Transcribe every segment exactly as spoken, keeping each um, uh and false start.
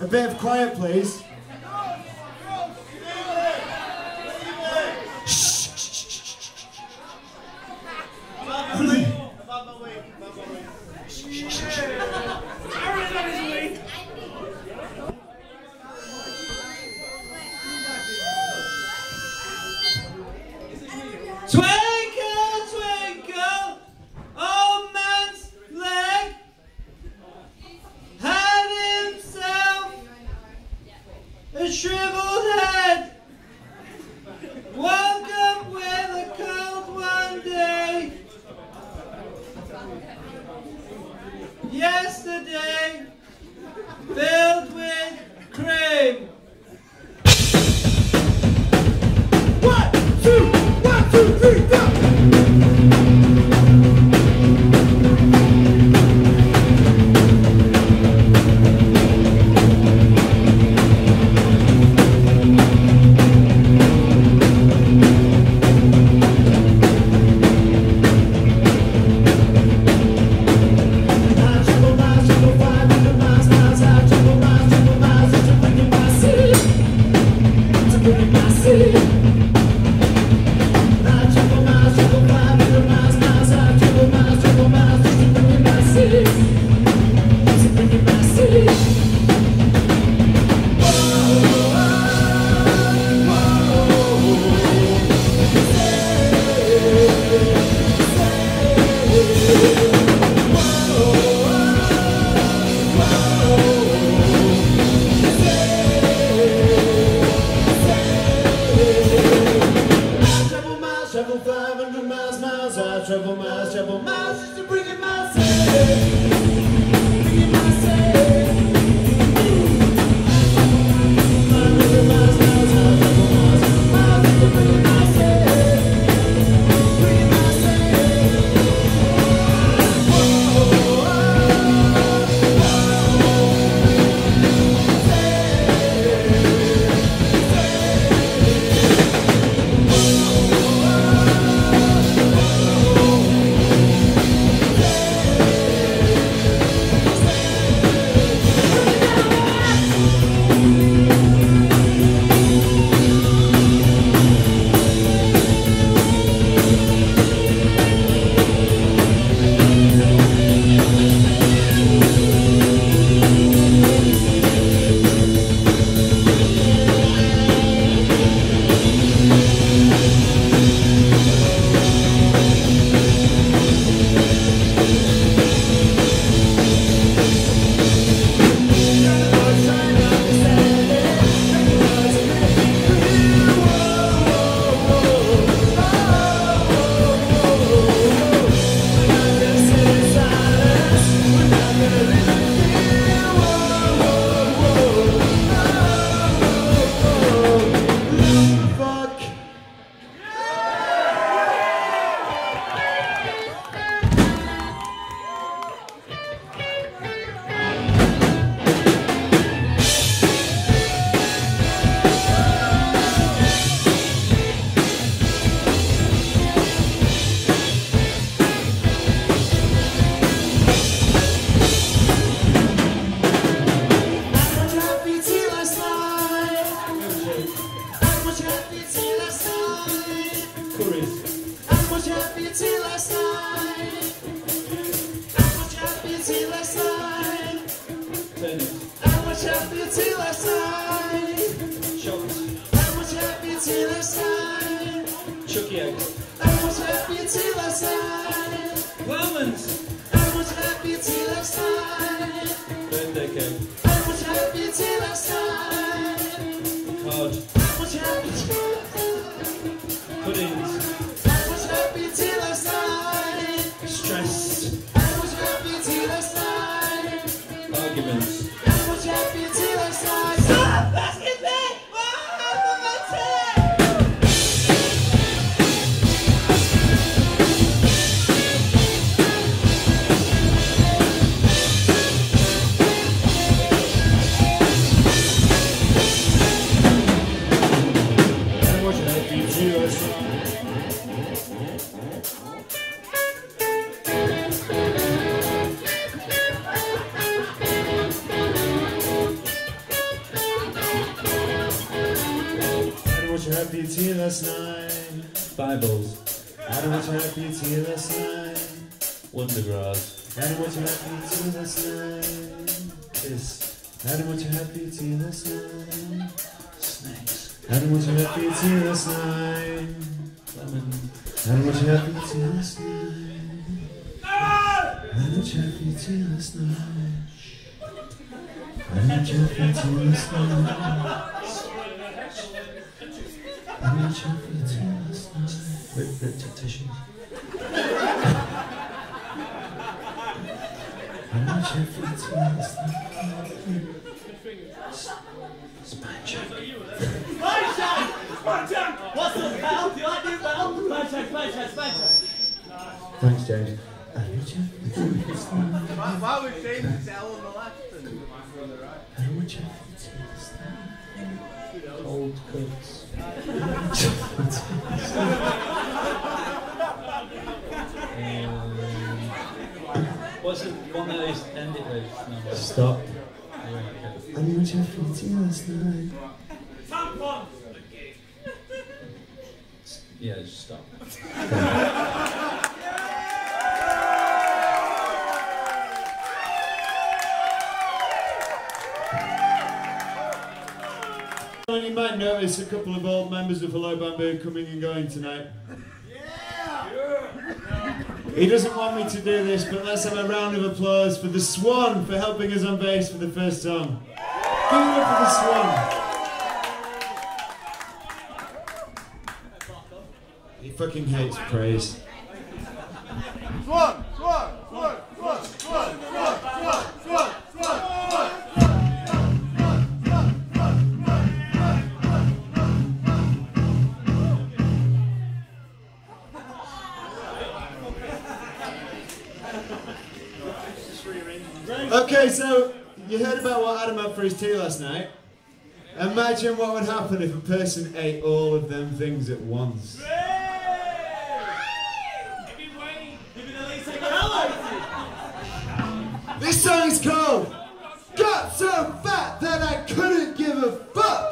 bit of quiet, please. Twinkle, twinkle, old man's leg had himself a shriveled head. Woke up with a cold one day. Yesterday, filled with cream. One, two, one, two, three, go! Travel miles, travel miles, just to bring it myself. Bring it myself. Miles, miles, miles, travel miles, miles, just to bring it myself. Bring it myself. Whoa, whoa, Pebbles. Adam, what you had for your tea last night? Wondergrass. Adam, what you had for your tea last night? Kiss. Adam, what you had for your tea last night? Snakes. Adam, what you had for your tea last night? Lemon. Adam, what you had for your tea last night? Adam, what you had for your tea last night? Adam, what you had for your tea last night? I need you for your tea last night. Wait, wait, t- tissues. I need you for your tea last night. Spine check. Spine check! Spine check! What's up, pal? Do you like new bell? Spine check, spine check, spine check. Thanks, James. I need you for your tea last night. Why, why would James tell on the left and on the right? I need you for your tea last night. Cold cuts. um, what's the one that is end it with? No, Stop. yeah, okay. I need you for your tea last night. Tampon! Yeah, just stop. You might notice a couple of old members of Hello Bamboo coming and going tonight. Yeah! He doesn't want me to do this, but let's have a round of applause for the Swan for helping us on bass for the first song. Give it up for the Swan. He fucking hates praise. Swan! Swan! Swan! Swan! Swan! Swan! Swan! Swan! Swan! Okay, so you heard about what Adam had for his tea last night. Imagine what would happen if a person ate all of them things at once. This song is called Got So Fat That I Couldn't Give a Fuck.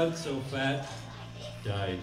got so fat, died.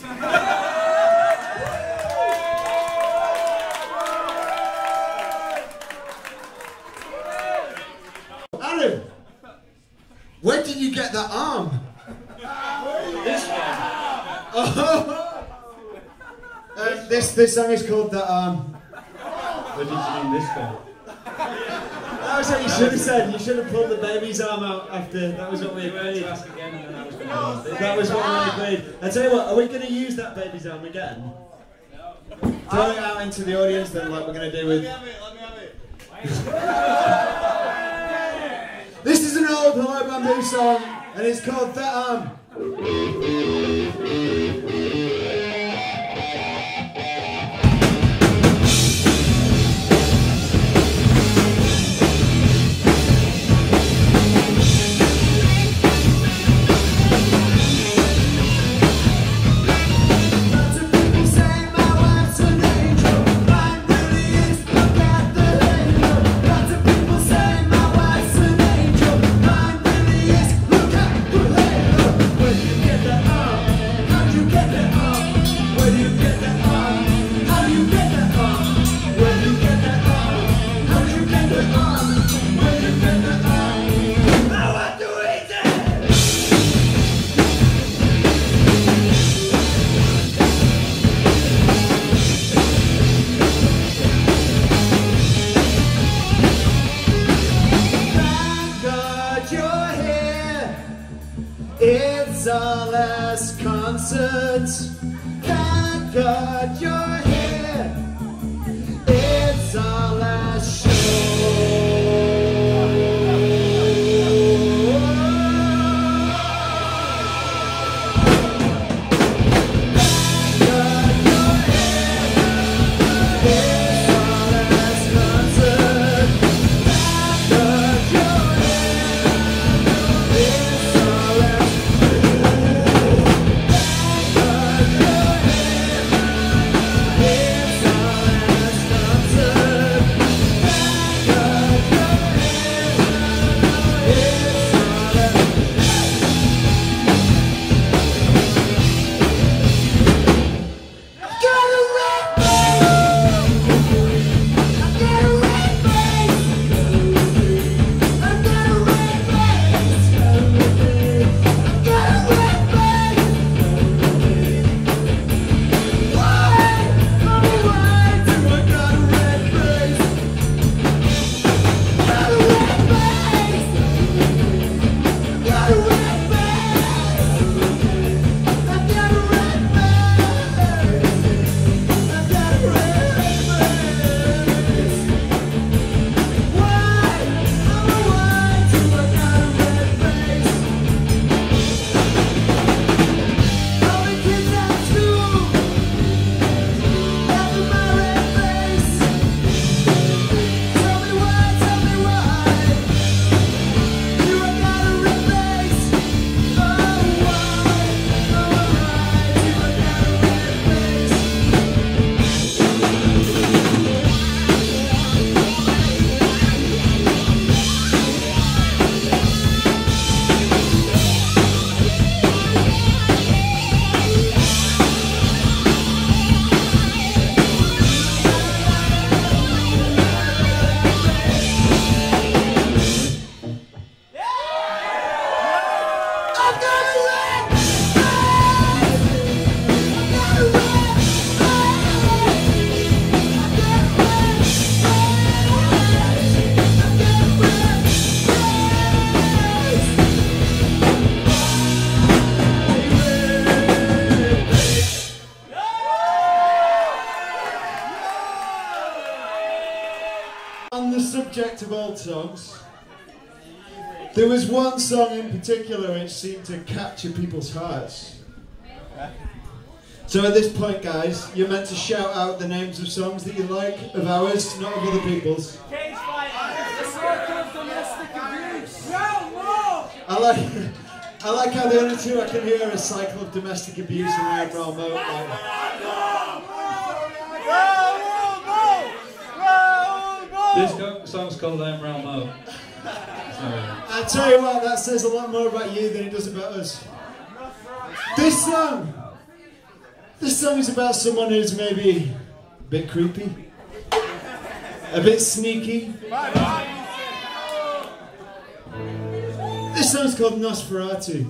Aaron, where did you get that arm? This one. Oh. uh, this this song is called That Arm. What did you mean this one? That was what you should have said. You should have pulled the baby's arm out after. That was what we agreed. Ask again and then I was going to That was what we agreed. I tell you what, are we going to use that baby's arm again? Throw it out into the audience then, like we're going to do with. Let me have it, let me have it. This is an old Hello Bamboo song, and it's called That Arm. It's our last concert. Thank God you're here. It's our last show. On the subject of old songs, there was one song in particular which seemed to capture people's hearts. So at this point, guys, you're meant to shout out the names of songs that you like, of ours, not of other people's. Cage fight. The circle of domestic abuse. No, no. I like, I like how the only two I can hear are Cycle of Domestic Abuse and Red Remote. Like. This song's called I'm Ralmo. I tell you what, that says a lot more about you than it does about us. This song, this song is about someone who's maybe a bit creepy, a bit sneaky. This song's called Nosferatu.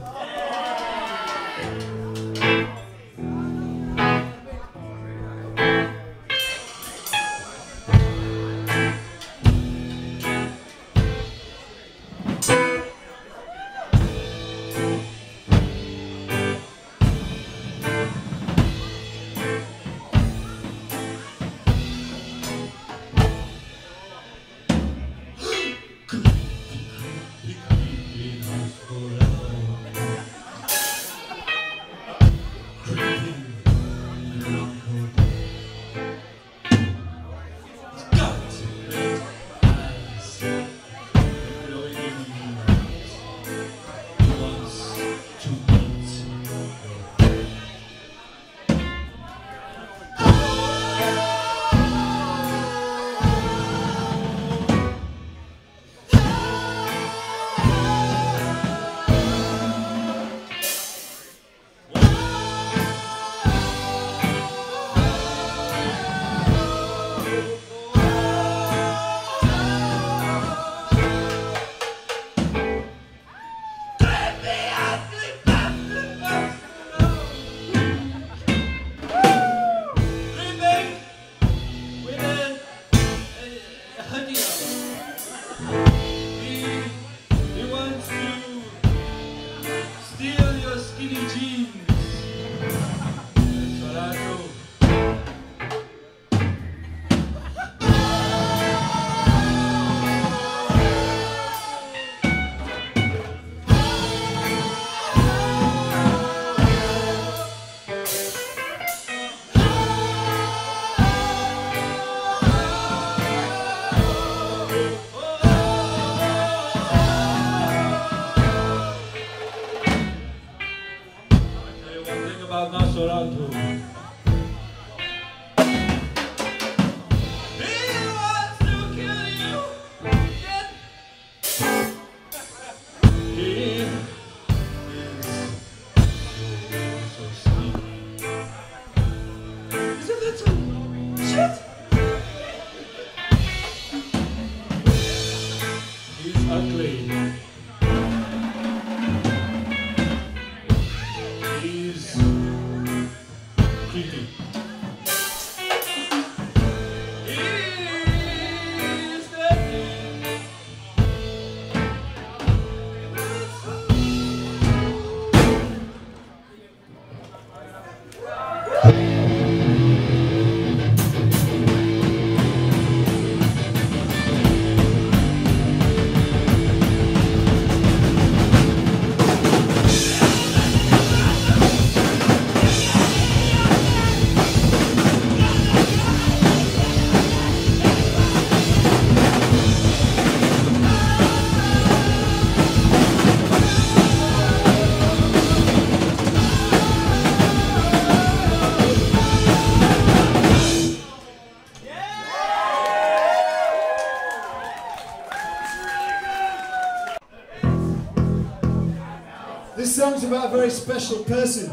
This song's about a very special person.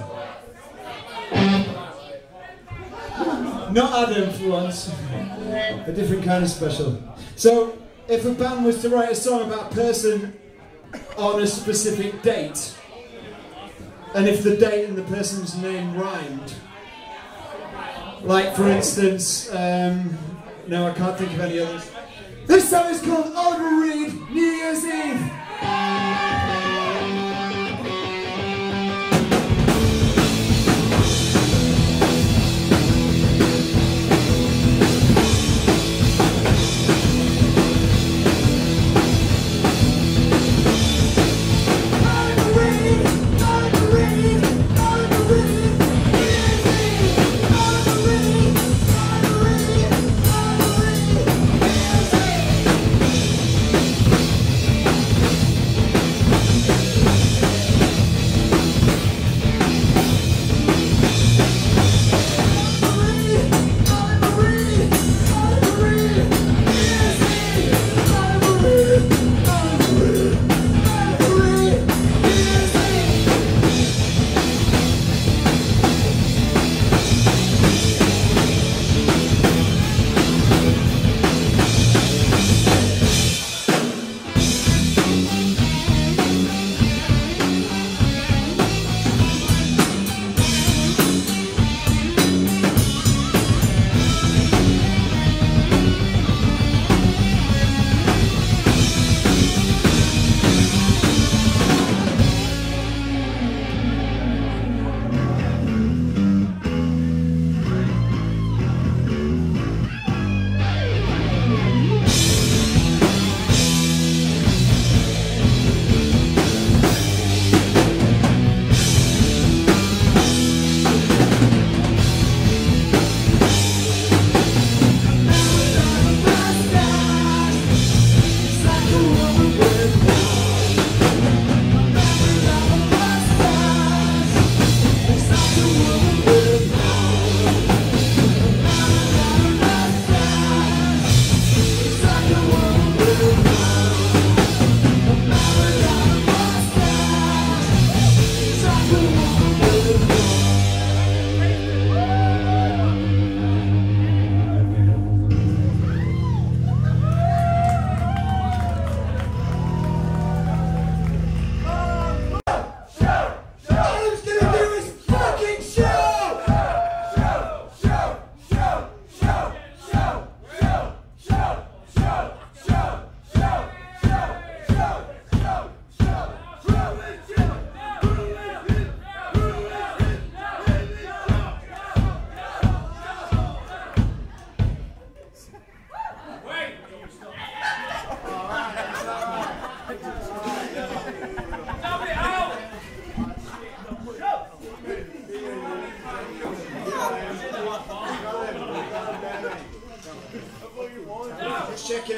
Not Adam for once, a different kind of special. So, if a band was to write a song about a person on a specific date, and if the date and the person's name rhymed, like for instance, um, no, I can't think of any others. This song is called Oliver Reed, New Year's Eve.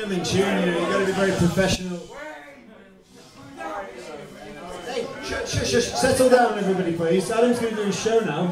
them in tune, you know, you've got to be very professional. Hey, shush, shush, shush, settle down everybody please. Adam's going to do his show now.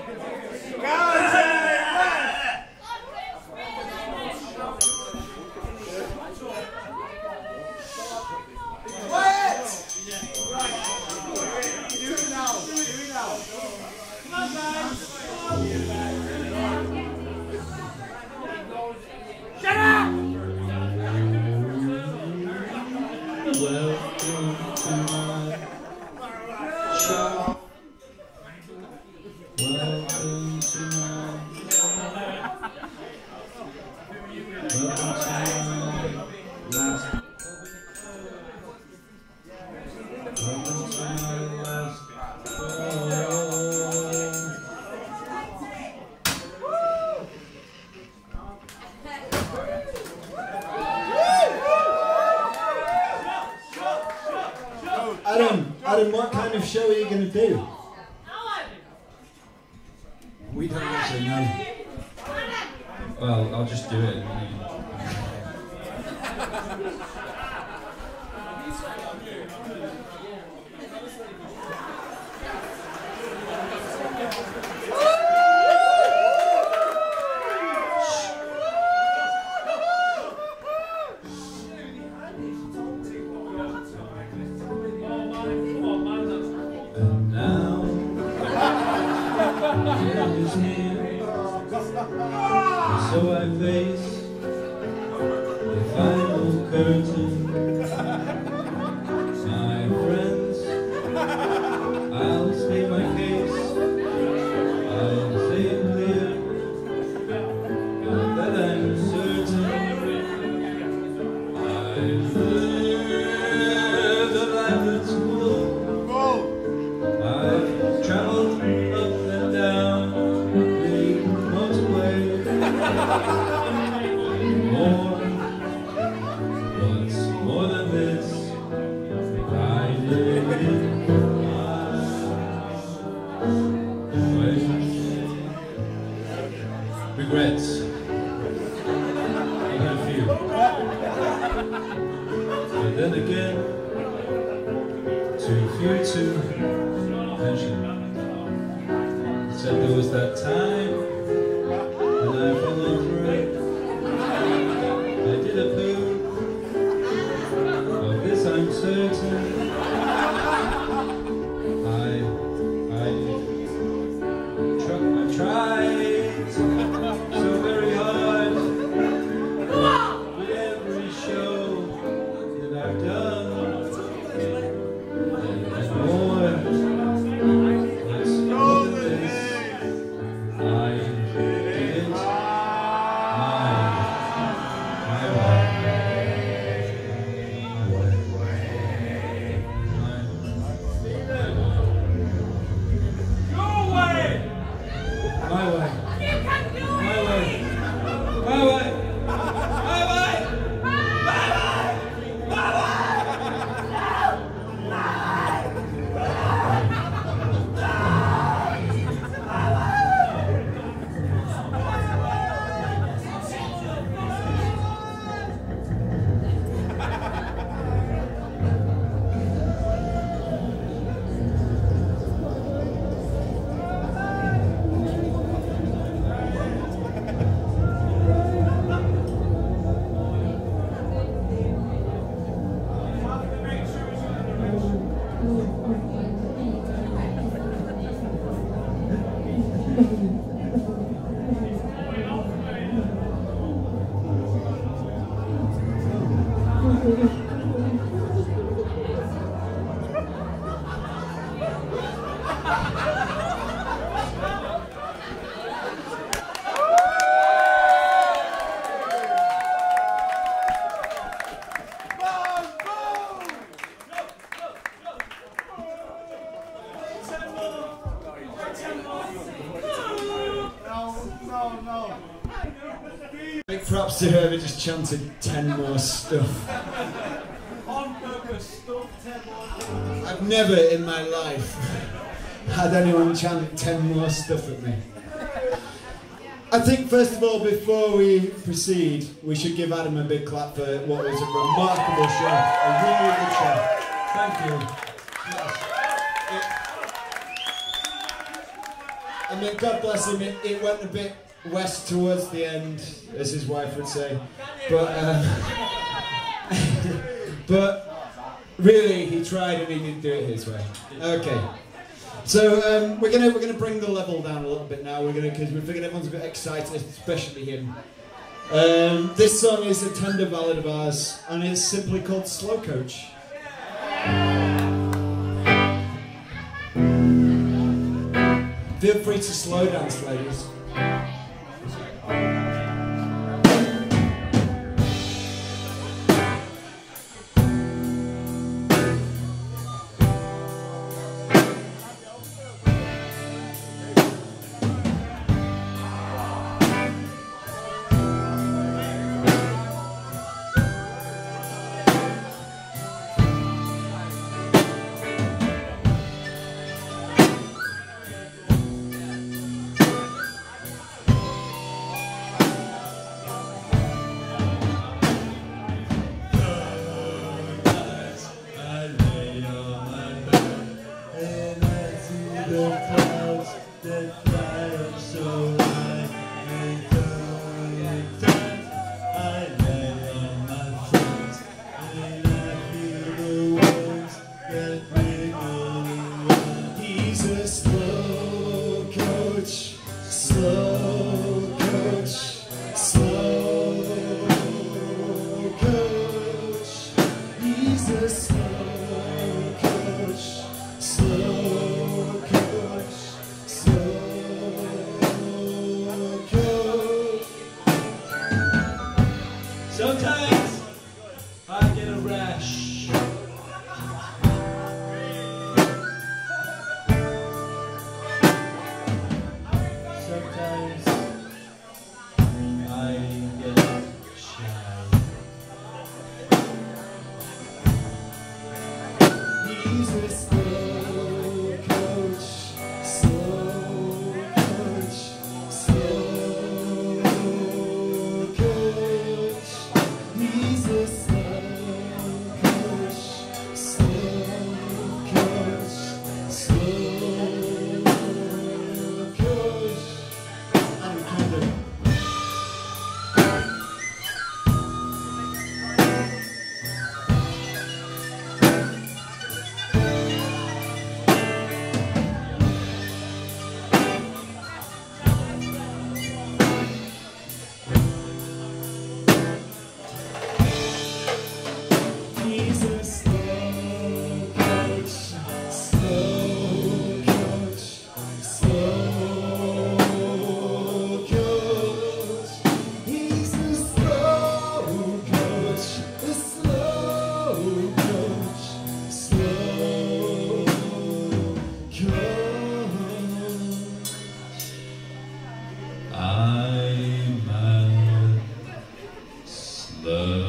Adam, Adam, what kind of show are you going to do? We don't actually know. Well, I'll just do it. So I face the final curtain. My friends, I'll state my case. I'll say it clear that I'm certain I live a life that's full. I've traveled up and down the motorway. More, what's more than this? I live in my way. Regrets. I got a few. But then again, too few to mention. Said there was that time when I followed through. I did a poo. Of this I'm certain. I, I, tr I tried so very hard with every show that I've done. And more, let's go with this. I did it my, my way. My way. My way. My way. My way. Big props to whoever just chanted ten more stuff. On purpose, stuff ten more. I've never in my life had anyone chant ten more stuff at me. I think first of all, before we proceed, we should give Adam a big clap for what was a remarkable show. A really good show. Thank you. I mean, God bless him, it, it went a bit west towards the end, as his wife would say. But, uh, but really, he tried and he didn't do it his way. Okay. So um, we're gonna we're gonna bring the level down a little bit now. We're gonna because we figured everyone's a bit excited, especially him. Um, this song is a tender ballad of ours, and it's simply called "Slow Coach." Feel free to slow dance, ladies. Sometimes I get a rash. Sometimes I get shy. He's a slow coach, slow coach, slow coach. He's a slow coach, slow coach, slow coach. I'm kind of. He's a slow coach, slow coach, slow coach. He's a slow coach, a slow coach, slow coach. I'm a slug.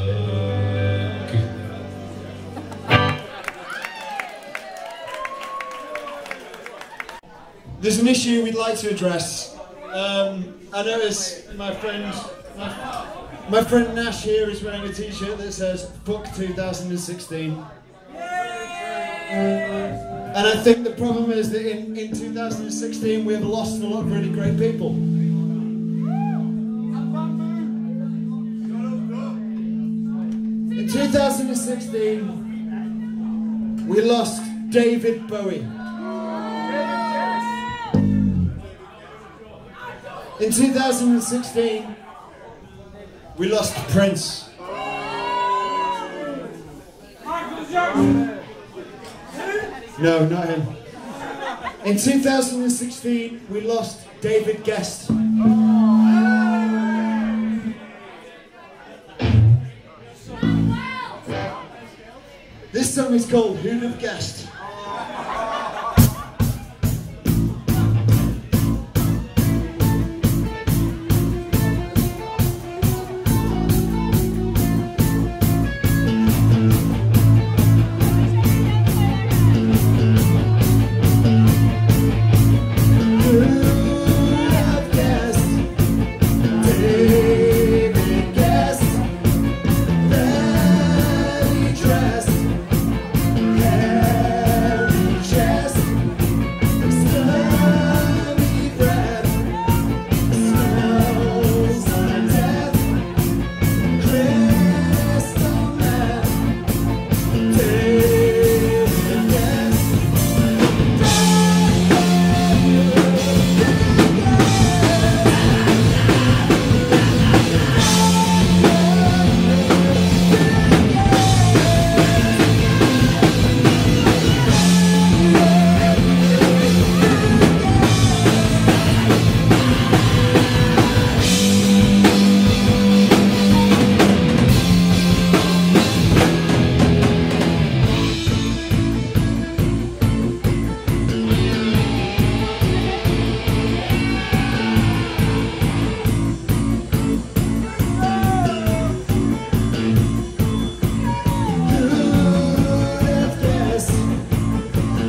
There's an issue we'd like to address. Um, I notice my friend, my, my friend Nash here is wearing a t-shirt that says "Fuck two thousand sixteen." And I think the problem is that in, in two thousand sixteen we have lost a lot of really great people. In two thousand sixteen we lost David Bowie. In two thousand sixteen, we lost Prince. No, not him. In two thousand sixteen, we lost David Guest. This song is called Who'd Have Guessed? Who'd have guessed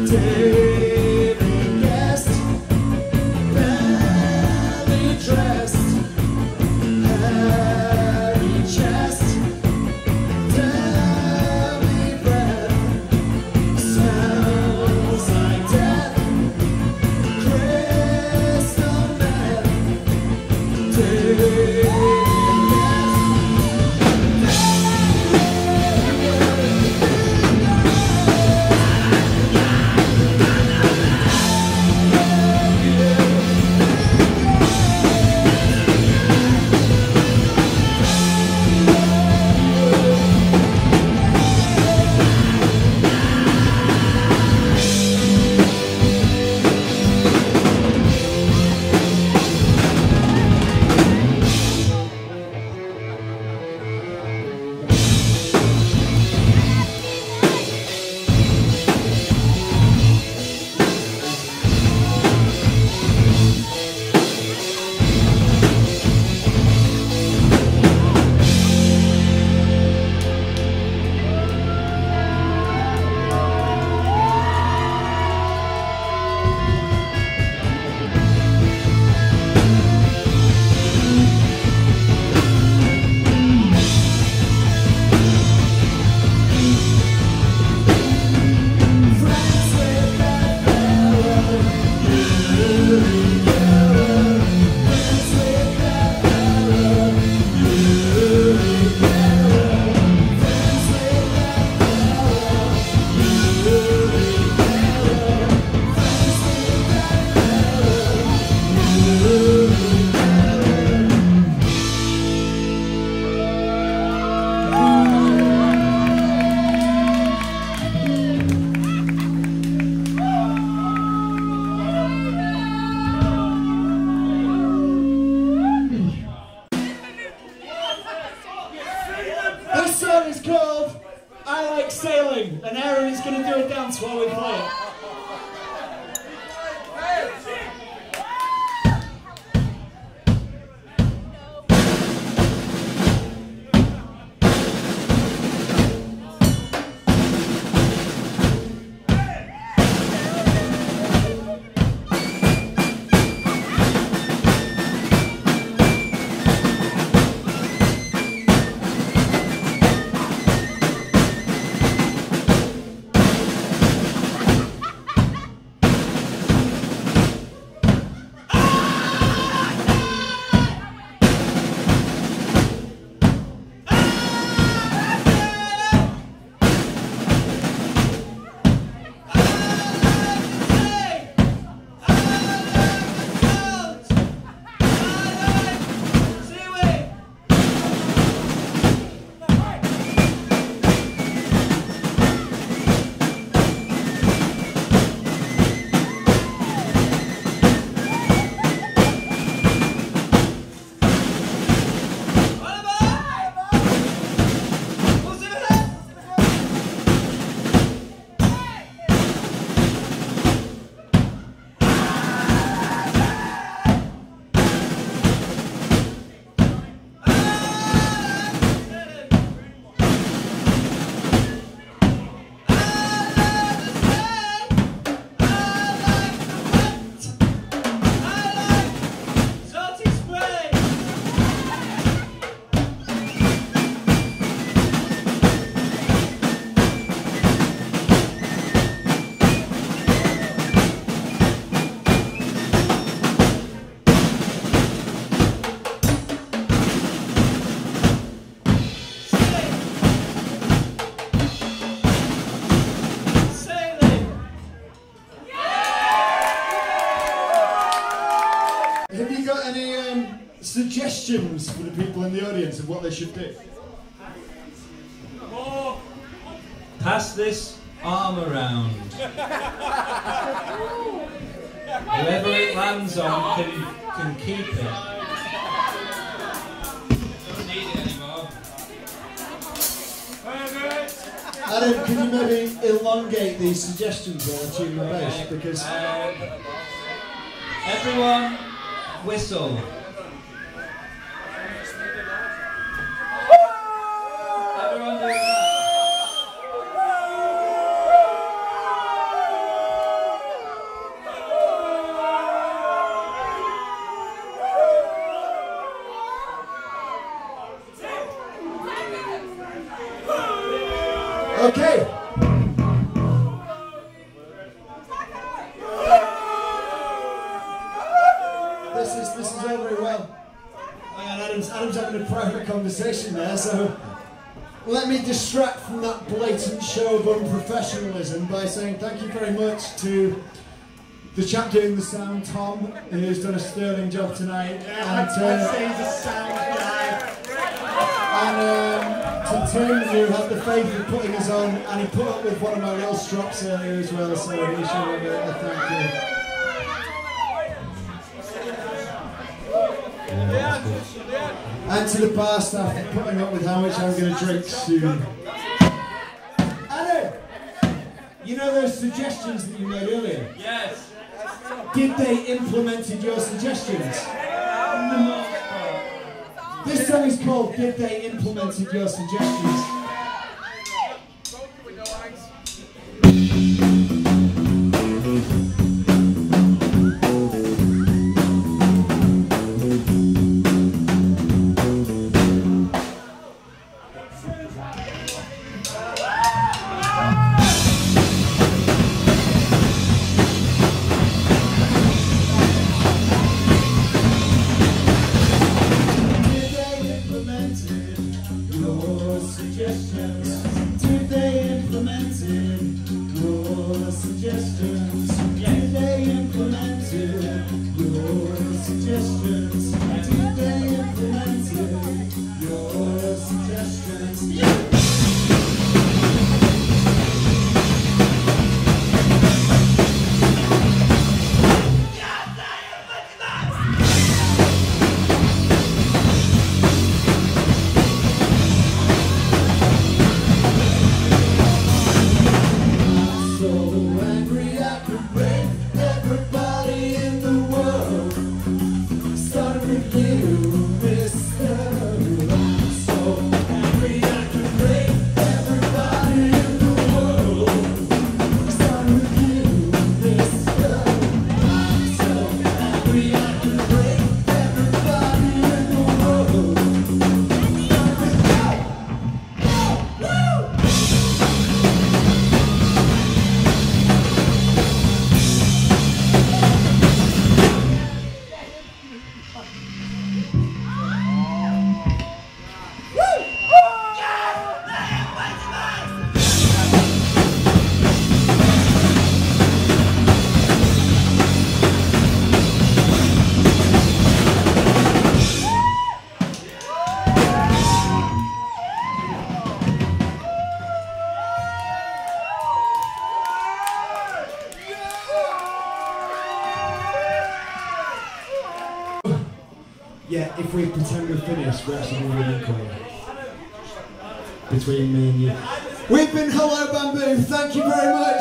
While we play it. Suggestions for the people in the audience of what they should do? Pass this arm around. Whoever it lands on can, can keep it. Don't need it anymore. Adam, can you maybe elongate these suggestions while I tune the bass? Because um, everyone whistle. Everyone do that. Okay. This is this is all very well. And Adam's Adam's having a private conversation there, so let me distract from that blatant show of unprofessionalism by saying thank you very much to the chap doing the sound, Tom, who's done a sterling job tonight. Yeah, and, I'd uh, say he's a sound guy. And um, to Tim, who had the favour of putting us on, and he put up with one of my real strops earlier as well, so he should have a, a thank you. And to the bar staff for putting up with how much I'm going to drink soon. Adam, you know those suggestions that you made earlier? Yes. Did they implemented your suggestions? No. This song is called Did They Implemented Your Suggestions? Yeah, if we pretend we're finished, we're actually really equal. Between me and you. We've been Hello Bamboo, thank you very much!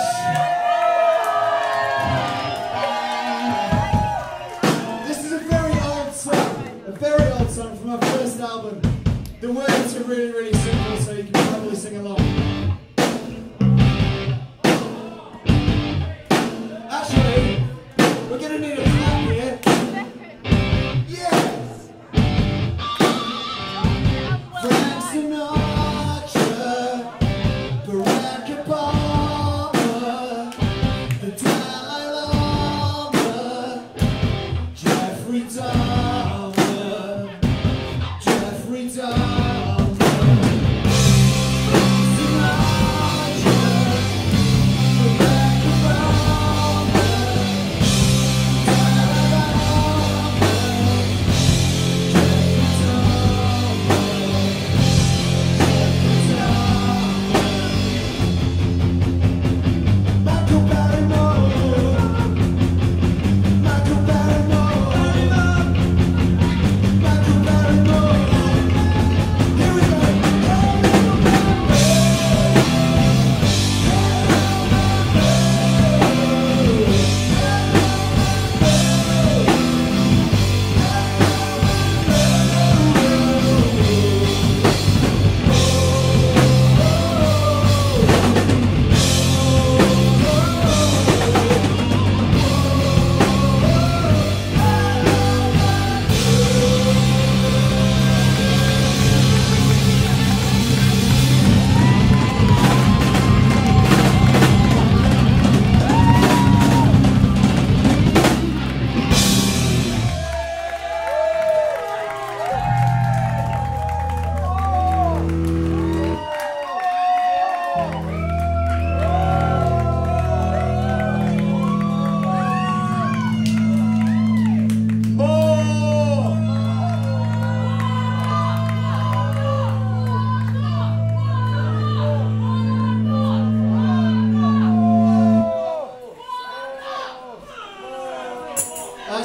This is a very old song, a very old song from our first album. The words are really, really simple, so you can probably sing along. Actually, we're going to need a clap here. Yeah.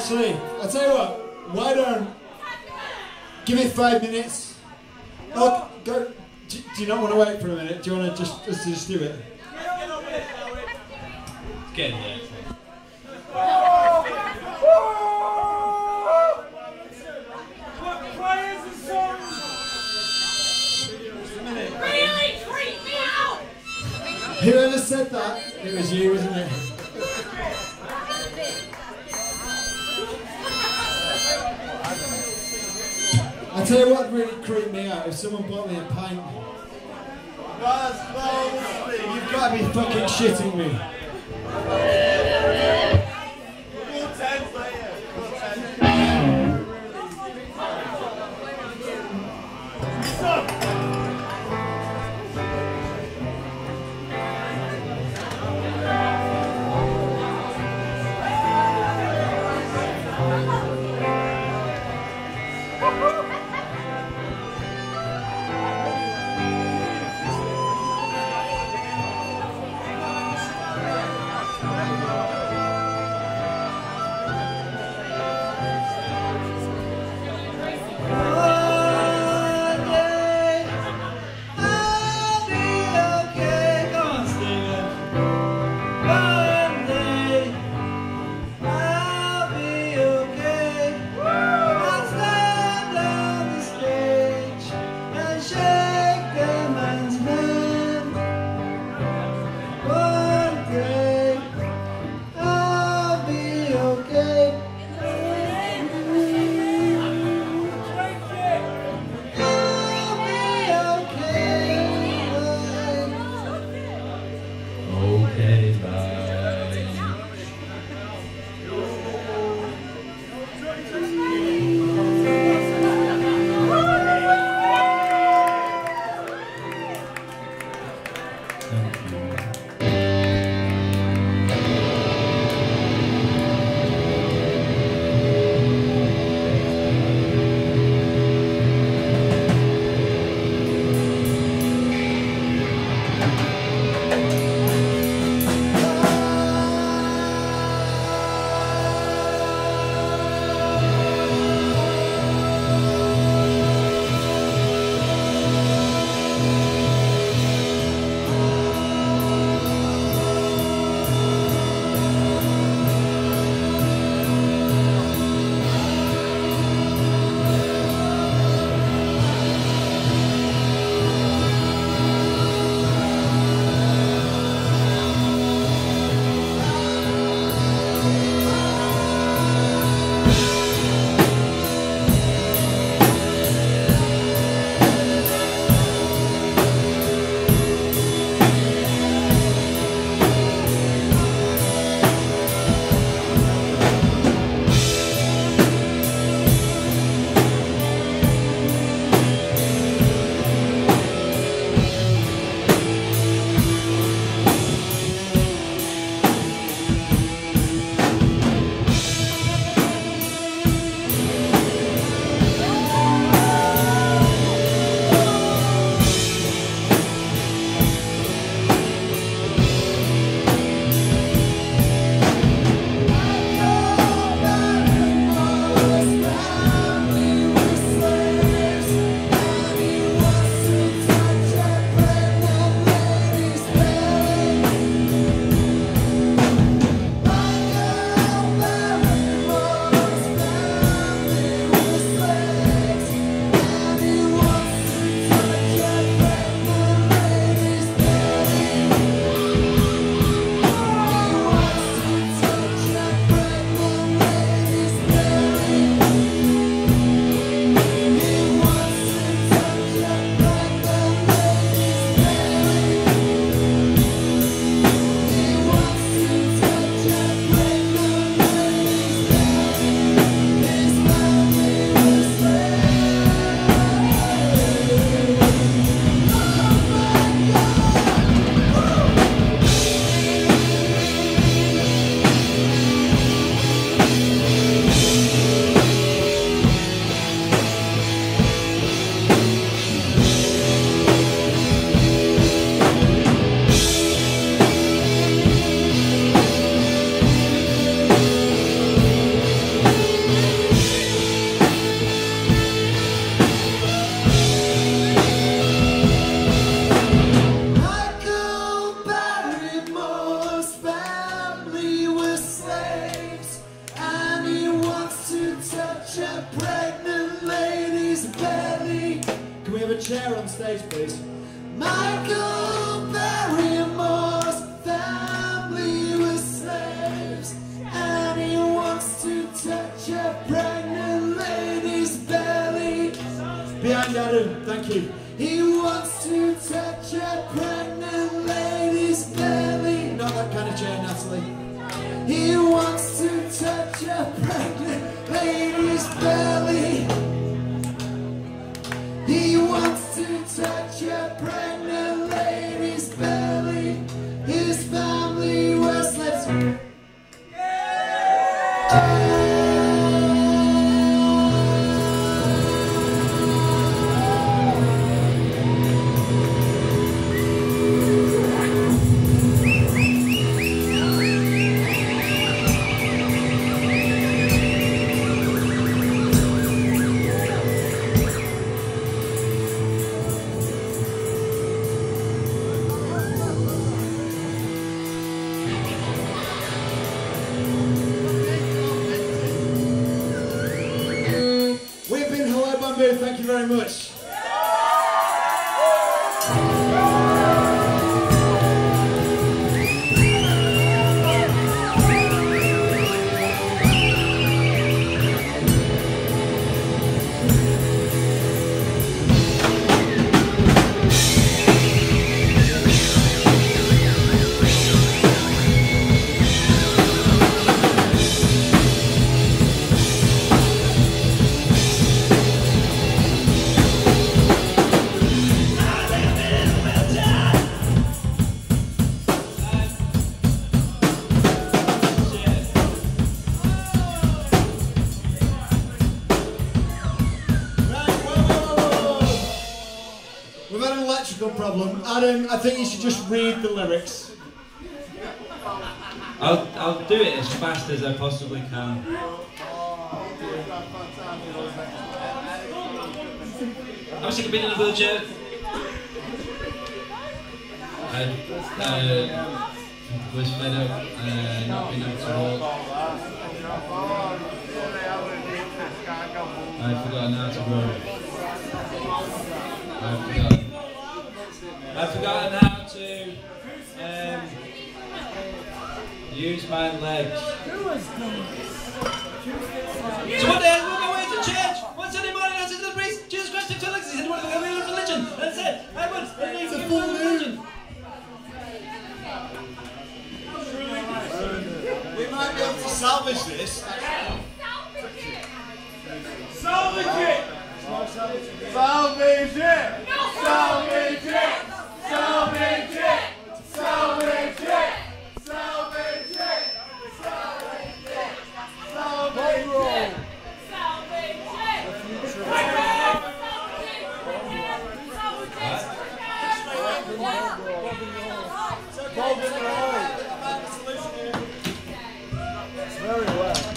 Actually, I'll tell you what, why don't, give it five minutes. Oh, go, do, do you not want to wait for a minute? Do you want to just, just, just do it? It's getting there. Really creep me out! Whoever said that, it was you, wasn't it? I tell you what really creeped me out, if someone bought me a pint. You've got to be fucking shitting me. stage, please. Michael Barrymore's family was slaves, and he wants to touch a pregnant lady's belly. Behind Adam, thank you. He wants to touch a pregnant lady's belly. Not that kind of chair, Natalie. He wants to touch a pregnant lady's belly. He wants to touch a pregnant lady's belly. His family was slaves. Thank you very much. Problem. Adam, I think you should just read the lyrics. I'll, I'll do it as fast as I possibly can. I was sick of being in a wheelchair. I uh, was fed up uh, not being able to walk. I'd forgotten how to row. I'd forgotten. I've forgotten how to um, use my legs. So one day I was walking away to church. One Sunday morning I said to the priest, Jesus Christ took two legs. He said, what about a religion? And I said, I want a new religion. We might be able to salvage this. Salvage it! Salvage it! Salvage it! Salvage it! Salvage it! Salvage it! Salvage it! Salvage it! Salvage it! Very well.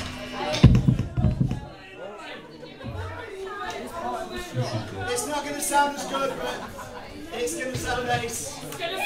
It's not going to sound as good, but it's going to sound nice.